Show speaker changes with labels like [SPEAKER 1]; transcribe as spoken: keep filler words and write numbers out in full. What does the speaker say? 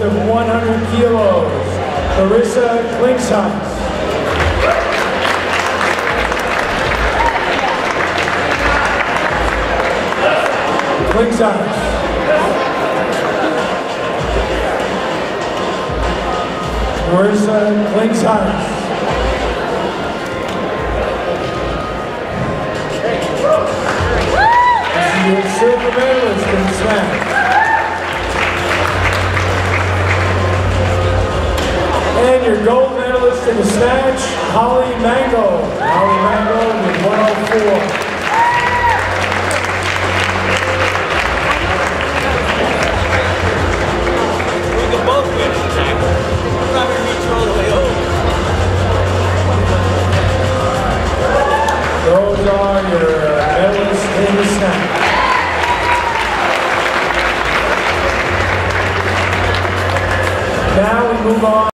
[SPEAKER 1] of one hundred kilos, Larissa Klingshuis. Klingshuis. Larissa Klingshuis. Your silver medalist in snatch. And your gold medalist in the snatch, Holly Mango. Holly Mango with one oh four.
[SPEAKER 2] We can both win the snatch. We'll probably reach all the way over.
[SPEAKER 1] Those are your medalists in the snatch. Now we move on.